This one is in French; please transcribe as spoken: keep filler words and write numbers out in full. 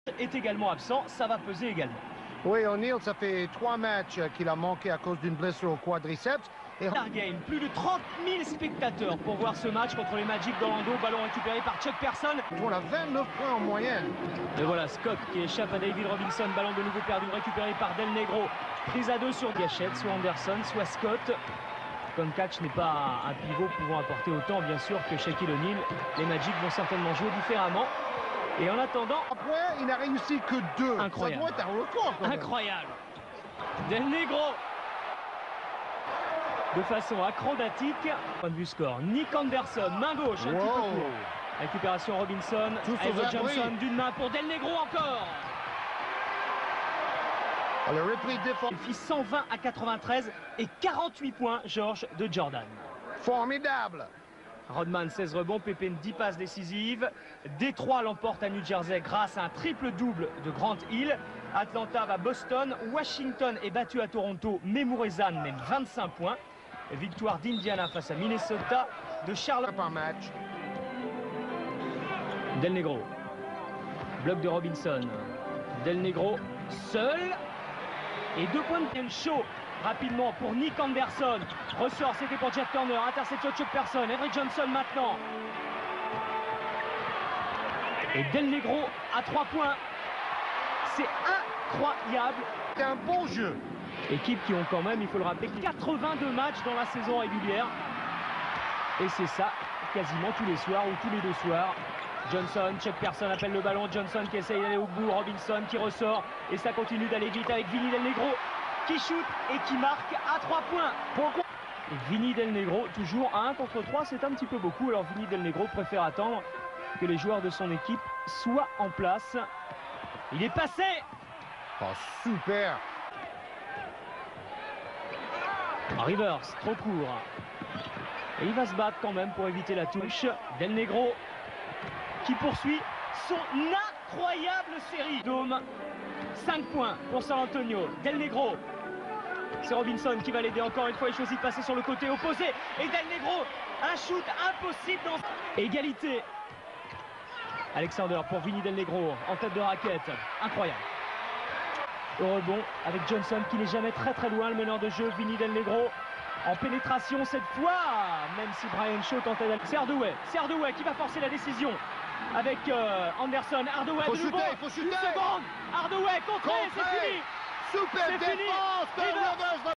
est également absent, ça va peser également. Oui, O'Neal, ça fait trois matchs qu'il a manqué à cause d'une blessure au quadriceps. Et... Game, plus de trente mille spectateurs pour voir ce match contre les Magic d'Orlando. Ballon récupéré par Chuck Person. On a vingt-neuf points en moyenne. Et voilà, Scott qui échappe à David Robinson. Ballon de nouveau perdu, récupéré par Del Negro. Prise à deux sur Gachette, soit Anderson, soit Scott. Koncatch n'est pas un pivot pouvant apporter autant, bien sûr, que Shaquille O'Neal. Les Magic vont certainement jouer différemment. Et en attendant... Après, il n'a réussi que deux. Incroyable. Ça doit être un record. Incroyable. Del Negro. De façon acrobatique. Point de vue score. Nick Anderson, main gauche, un wow. petit peu court. Récupération Robinson. Eva Johnson d'une main pour Del Negro encore. Le replay défense. Il fit cent vingt à quatre-vingt-treize et quarante-huit points, George de Jordan. Formidable. Rodman, seize rebonds, Pippen, dix passes décisives. Détroit l'emporte à New Jersey grâce à un triple-double de Grant Hill. Atlanta va à Boston. Washington est battu à Toronto. Memorizan mène vingt-cinq points. Victoire d'Indiana face à Minnesota. De Charlotte par match. Del Negro. Bloc de Robinson. Del Negro seul. Et deux points de chaud rapidement pour Nick Anderson. Ressort, c'était pour Jeff Turner. Interception de Chuck Person. Henry Johnson maintenant. Et Del Negro à trois points. C'est incroyable. C'est un bon jeu. Équipe qui ont quand même, il faut le rappeler, quatre-vingt-deux matchs dans la saison régulière. Et c'est ça quasiment tous les soirs ou tous les deux soirs. Johnson, Chuck Person appelle le ballon. Johnson qui essaye d'aller au bout. Robinson qui ressort. Et ça continue d'aller vite avec Vinny Del Negro qui shoot et qui marque à trois points. Pourquoi? Et Vinny Del Negro, toujours à un contre trois, c'est un petit peu beaucoup. Alors Vinny Del Negro préfère attendre que les joueurs de son équipe soient en place. Il est passé. Oh, super. Rivers, trop court. Et il va se battre quand même pour éviter la touche. Del Negro qui poursuit son incroyable série. Dôme, cinq points pour San Antonio. Del Negro. C'est Robinson qui va l'aider encore une fois. Il choisit de passer sur le côté opposé. Et Del Negro, un shoot impossible dans... Égalité. Alexander pour Vinny Del Negro en tête de raquette. Incroyable. Au rebond avec Johnson qui n'est jamais très très loin. Le meneur de jeu, Vinny Del Negro. En pénétration cette fois, même si Brian Shaw tentait d'aller. C'est Hardaway. C'est Hardaway qui va forcer la décision. Avec euh, Anderson. Hardaway faut de nouveau. Shooter, faut shooter. Une seconde. Hardaway contré, c'est fini. Super défense de Rivers.